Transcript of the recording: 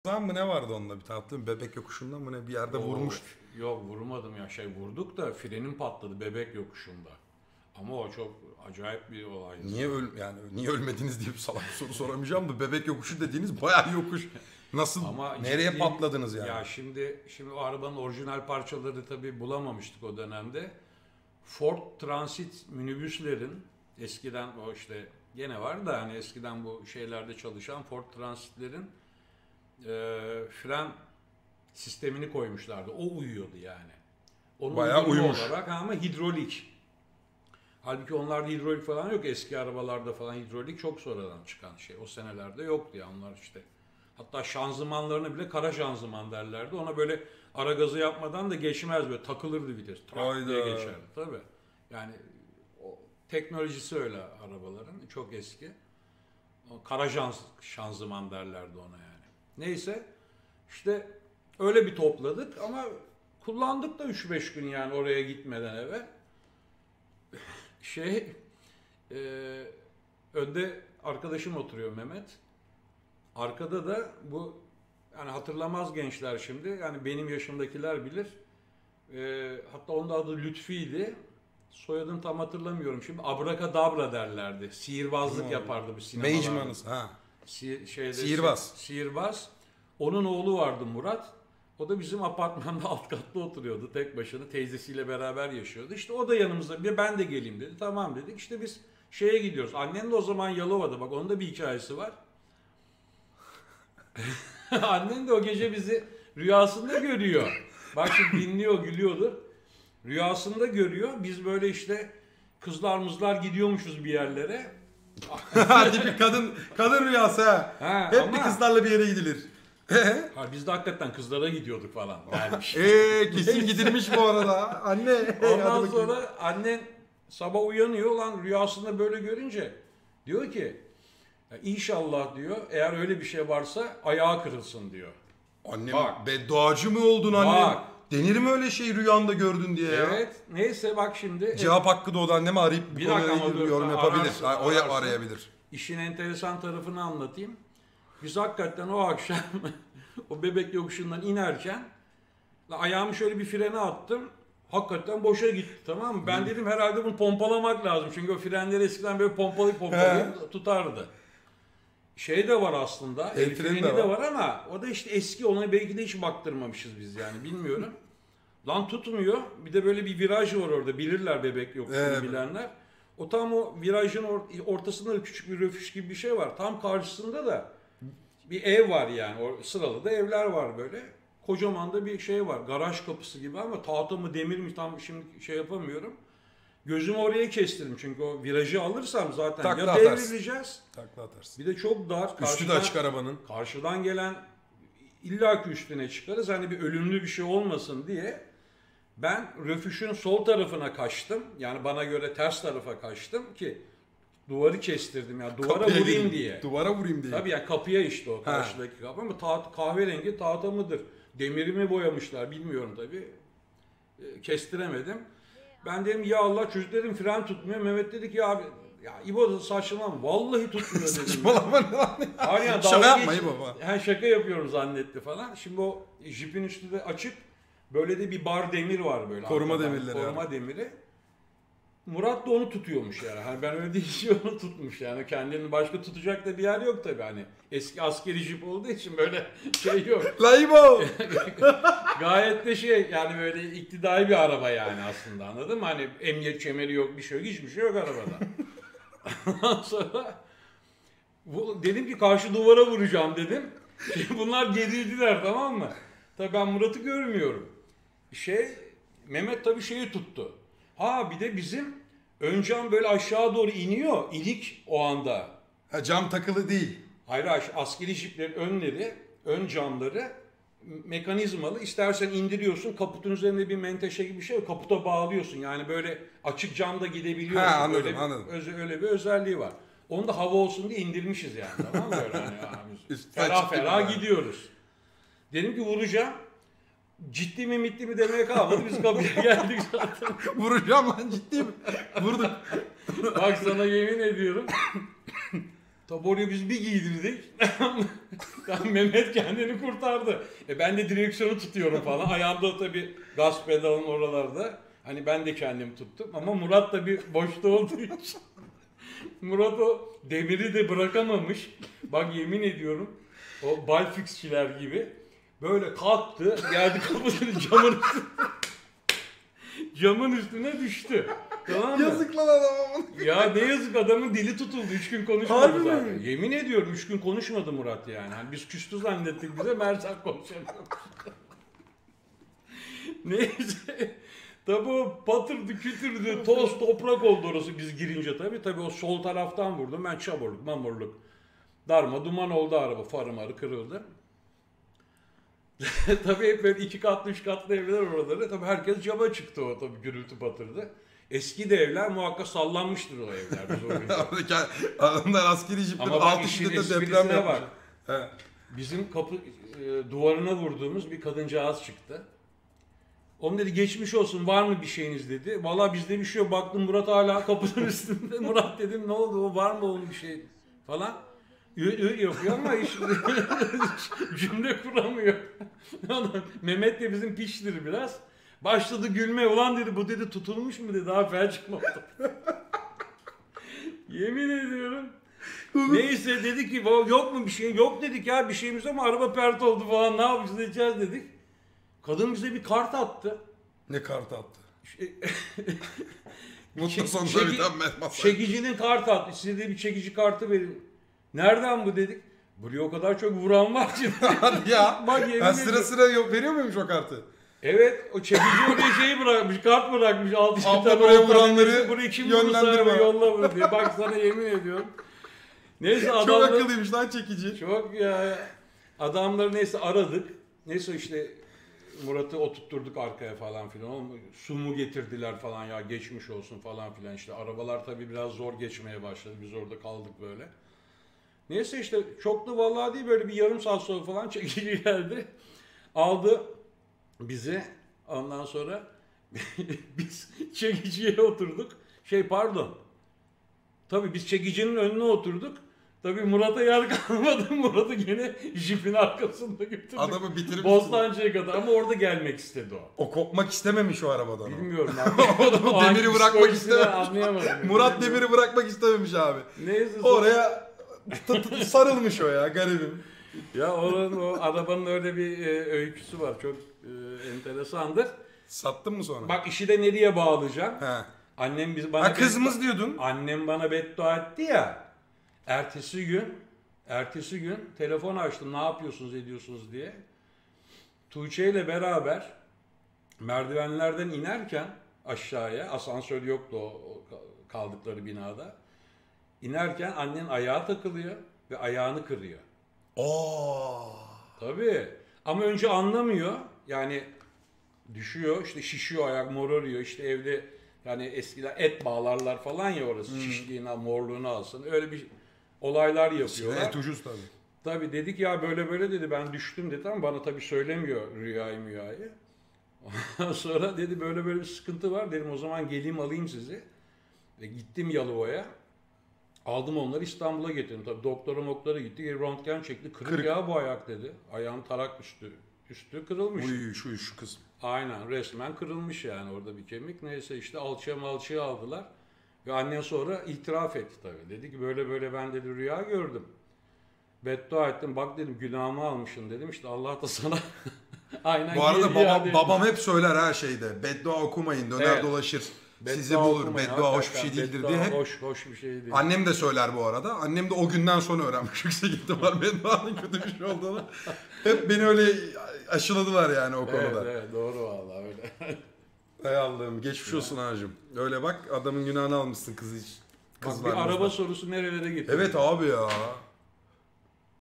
Zaman mı ne vardı onunla bir tane bebek yokuşundan mı ne bir yerde vurmuş. Yok vurmadım ya vurduk da frenim patladı bebek yokuşunda. Ama o çok acayip bir olaydı. Niye ölmediniz diye bir salak bir soru soramayacağım da bebek yokuşu dediğiniz bayağı yokuş. Nasıl Ama nereye patladınız yani? Ya şimdi o arabanın orijinal parçaları tabii bulamamıştık o dönemde. Ford Transit minibüslerin eskiden o işte gene var da hani eskiden bu şeylerde çalışan Ford Transit'lerin fren sistemini koymuşlardı. O uyuyordu yani. Onun Bayağı uyumuş. olarak ama hidrolik. Halbuki onlarda hidrolik falan yok. Eski arabalarda falan hidrolik çok sonradan çıkan şey. O senelerde yoktu ya onlar işte. Hatta şanzımanlarını bile kara şanzıman derlerdi. Ona böyle ara gazı yapmadan da geçmez böyle takılırdı vites. Trak diye geçerdi tabii. Yani o teknolojisi öyle arabaların. Çok eski. O kara şanzıman derlerdi ona yani. Neyse işte öyle bir topladık ama kullandık da 3-5 gün yani oraya gitmeden eve. E, Önde arkadaşım oturuyor Mehmet. Arkada da bu yani hatırlamaz gençler şimdi. Yani benim yaşımdakiler bilir. Hatta onun da adı Lütfi'ydi. Soyadını tam hatırlamıyorum şimdi. Abrakadabra derlerdi. Sihirbazlık yapardı bu sinemalarda. Mage'manız ha. Sihirbaz. Sihirbaz. Onun oğlu vardı Murat. O da bizim apartmanda alt katta oturuyordu tek başına. Teyzesiyle beraber yaşıyordu. İşte o da yanımızda. Ben de geleyim dedi. Tamam dedik. İşte biz şeye gidiyoruz. Annen de o zaman Yalova'da. Bak onun da bir hikayesi var. Annen de o gece bizi rüyasında görüyor. Bak şimdi dinliyor, gülüyordur. Rüyasında görüyor. Biz böyle işte kızlar mızlar gidiyormuşuz bir yerlere. Hadi bir kadın rüyası ha. Hep ama bir kızlarla bir yere gidilir. biz de hakikaten kızlara gidiyorduk falan dermiş. Kesin gidilmiş bu arada. Anne. Ondan sonra annen sabah uyanıyor lan rüyasında böyle görünce diyor ki ya inşallah diyor eğer öyle bir şey varsa ayağı kırılsın diyor. Annem bedduacı mı oldun annem? Bak. Denir mi öyle şey rüyanda gördün diye ya? Evet. Neyse bak şimdi. Cevap hakkı doğdu anneme arayıp bu konuda ilgili bir yorum yapabilir. O arayabilir. İşin enteresan tarafını anlatayım. Biz hakikaten o akşam o bebek yokuşundan inerken ayağımı şöyle bir frene attım. Hakikaten boşa gitti tamam mı? Ben dedim herhalde bunu pompalamak lazım. Çünkü o frenleri eskiden böyle pompalayıp tutardı. Şey de var aslında. El freni de var ama o da işte eski ona belki de hiç baktırmamışız biz yani bilmiyorum. Lan tutmuyor. Bir de böyle bir viraj var orada. Bilirler bebek yokuşunu bilenler. O tam o virajın ortasında da küçük bir röfüş gibi bir şey var. Tam karşısında da bir ev var yani. O sıralı da evler var böyle. Kocaman da bir şey var. Garaj kapısı gibi ama tahta mı demir mi tam şimdi şey yapamıyorum. Gözümü oraya kestirdim çünkü o virajı alırsam zaten takla ya atarsın. devrileceğiz. Takla atarsın. Bir de çok dar. Üstü de açık arabanın. Karşıdan gelen illaki üstüne çıkarız. Hani bir ölümlü bir şey olmasın diye ben röfüşün sol tarafına kaçtım. Yani bana göre ters tarafa kaçtım ki duvarı kestirdim yani duvara Kapıya vurayım gireyim. diye. Duvara vurayım diye. Tabii yani kapıya işte o karşıdaki kapı ama kahverengi tahta mıdır? Demiri mi boyamışlar bilmiyorum tabii. Kestiremedim. Ben dedim ya Allah çocuk dedim fren tutmuyor. Mehmet dedi ki ya abi ya İbo saçmalama vallahi tutmuyor dedim. Saçmalama ne lan ya? Şaka yapma İbo baba. Şaka yapıyorum zannetti falan. Şimdi o jipin üstü de açık. Böyle de bir bar demir var böyle. Koruma arkadan, demirleri. Koruma demiri. Murat da onu tutuyormuş yani. Hani ben öyle deyince onu tutmuş yani. Kendini başka tutacak da bir yer yok tabii hani. Eski askeri jip olduğu için böyle şey yok. La İbo! Gayet de şey yani böyle iktidai bir araba yani aslında anladın mı? Hani emniyet kemeri yok bir şey yok hiçbir şey yok arabada. Ondan sonra dedim ki karşı duvara vuracağım dedim. Bunlar gerildiler tamam mı? Tabii ben Murat'ı görmüyorum. Mehmet tabii şeyi tuttu. Bir de bizim ön cam böyle aşağı doğru iniyor. İnik o anda. Cam takılı değil. Hayır askeri jiplerin önleri, ön camları mekanizmalı. İstersen indiriyorsun. Kaputun üzerinde bir menteşe gibi bir şey var. Kaputa bağlıyorsun. Yani böyle açık camda gidebiliyorsun. Anladım. Öyle bir özelliği var. Onu da hava olsun diye indirmişiz yani. Tamam mı? Böyle hani ferah gidiyoruz. Dedim ki vuracağım. Ciddi mi demeye kalmadı. Biz kapıya geldik zaten. Vuracağım lan ciddi mi? Vurduk. Bak sana yemin ediyorum. Tabi oraya biz bir giydirdik. Mehmet kendini kurtardı. Ben de direksiyonu tutuyorum falan. Ayağımda tabii gaz pedalın oralarda. Hani ben de kendimi tuttum. Ama Murat da bir boşta olduğu için. Murat o demiri de bırakamamış. Bak yemin ediyorum. O Balfixçiler gibi. Böyle kalktı. Geldi kapının camın üstüne düştü. Tamam mı? Yazık lan adamın. Ya ne yazık, adamın dili tutuldu. 3 gün konuşmadı Harbi zaten. mi? Yemin ediyorum 3 gün konuşmadı Murat yani. Hani biz küstü zannettik, bize Mersak konuşamıyormuş. Neyse. Tabi o patırdı kütürdü, toz toprak oldu orası biz girince tabi. Tabi o sol taraftan vurdum, ben çamurluk mamurluk. Darma duman oldu araba, farı marı kırıldı. Tabii hep böyle 2 katlı 3 katlı evler oraları. Tabii herkes cama çıktı, o tabii gürültü patırdı. Eski de evler muhakkak sallanmıştır o evler. Biz oraya. Adamlar askeri jipte Ama bak 6 işin şiddette deprem esprisine yapmış. bak. He. Bizim kapı duvarına vurduğumuz bir kadıncağız çıktı. Onun dedi geçmiş olsun, var mı bir şeyiniz dedi. Valla bizde bir şey yok. Baktım Murat hala kapının üstünde. Murat dedim ne oldu, o var mı onun bir şey falan. Yapıyor ama hiç cümle kuramıyor. Mehmet de bizim piştir biraz. Başladı gülmeye. Ulan dedi bu dedi tutulmuş mu dedi. Daha fel çıkmadı. Yemin ediyorum. Neyse dedi ki yok mu bir şey? Yok dedik ya, bir şeyimiz ama araba pert oldu falan, ne yapacağız edeceğiz dedik. Kadın bize bir kart attı. Ne kartı attı? Mutlu sonunda bir tane masaj. Çekicinin kartı attı. Size de bir çekici kartı verin. Nereden bu dedik. Buraya o kadar çok vuran var ki. Hadi ya. Bak yemin Ha, sıra ediyorum. sıra yok, veriyor muymuş o kartı? Evet, o çekici oraya şeyi bırakmış, kart bırakmış. Abla buraya vuranları buraya kim yönlendirme. vurursa yolla bunu diye. Bak sana yemin ediyorum. Neyse Çok adamlar... akıllıymış lan çekici. Çok ya. Adamları neyse aradık. Neyse işte Murat'ı oturtturduk arkaya falan filan. Su mu getirdiler falan, ya geçmiş olsun falan filan. İşte arabalar tabii biraz zor geçmeye başladı. Biz orada kaldık böyle. Neyse işte çok da vallahi değil, böyle bir yarım saat sonra falan çekici geldi. Aldı bizi. Ondan sonra biz çekiciye oturduk. Pardon. Tabii biz çekicinin önüne oturduk. Tabii Murat'a yer kalmadı. Murat'ı gene jipin arkasında götürdük. Adamı bitirmiş. Bostancı'ya kadar, ama orada gelmek istedi o. O kopmak istememiş o arabadan. Bilmiyorum abi. O demiri bırakmak istememiş. Anlayamadım. Murat demiri bırakmak istememiş abi. Neyse. Oraya sarılmış o ya, garibim. Ya o arabanın öyle bir öyküsü var. Çok enteresandır. Sattın mı sonra? Bak işi de nereye bağlayacağım. He. Annem bana Ha, kızımız diyordun. Annem bana beddua etti ya. Ertesi gün telefon açtım, ne yapıyorsunuz ediyorsunuz diye. Tuğçe ile beraber merdivenlerden inerken aşağıya, asansör yoktu o kaldıkları binada. İnerken annen ayağa takılıyor ve ayağını kırıyor. Oo. Tabii. Ama önce anlamıyor. Yani düşüyor, işte şişiyor, ayak morarıyor. İşte evde yani eskiler et bağlarlar falan ya orası. Şişliğine, morluğunu alsın. Öyle bir olaylar yapıyorlar. Et ucuz tabii. Tabii dedik ya böyle böyle dedi, ben düştüm dedi ama bana tabii söylemiyor rüyayı. Ondan sonra dedi böyle böyle bir sıkıntı var, dedim o zaman geleyim alayım sizi. Ve gittim Yalova'ya. Aldım onları, İstanbul'a getirdim. Tabii doktora gitti, röntgen çekti. Kırık ya bu ayak dedi. Ayağım tarak üstü kırılmış. Uy şu kısım. Aynen, resmen kırılmış yani orada bir kemik. Neyse işte alçıya aldılar. Ve annen sonra itiraf etti tabii. Dedi ki böyle böyle ben dedi rüya gördüm. Beddua ettim. Bak dedim günahımı almışsın dedim. İşte Allah da sana aynen. Bu arada iade babam hep söyler her şeyde. Beddua okumayın, döner Evet. dolaşır. Beddua Sizi bulur. okumayın, Beddua hoş bir hakikaten. şey değildir Beddua diye hep. Hoş bir şey değil. Annem de söyler bu arada. Annem de o günden sonra öğrenmiş yüksek ihtimal bedduanın kötü bir şey olduğunu. Hep beni öyle aşıladılar yani o konuda. Evet doğru vallahi öyle. Hay Allah'ım, geçmiş olsun ağacım. Öyle bak, adamın günahını almışsın kızı hiç. Bak bir araba sorusu nerelere getirdi. Evet abi ya.